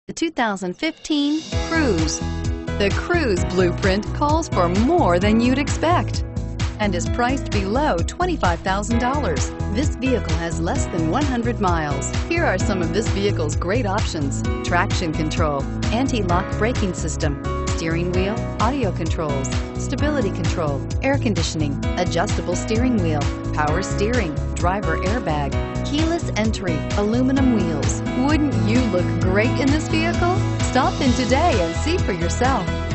The 2015 Cruze. The Cruze blueprint calls for more than you'd expect and is priced below $25,000. This vehicle has less than 100 miles. Here are some of this vehicle's great options: traction control, anti-lock braking system, steering wheel audio controls, stability control, air conditioning, adjustable steering wheel, power steering, driver airbag, keyless entry, aluminum wheels. Wouldn't you look great in this vehicle? Stop in today and see for yourself.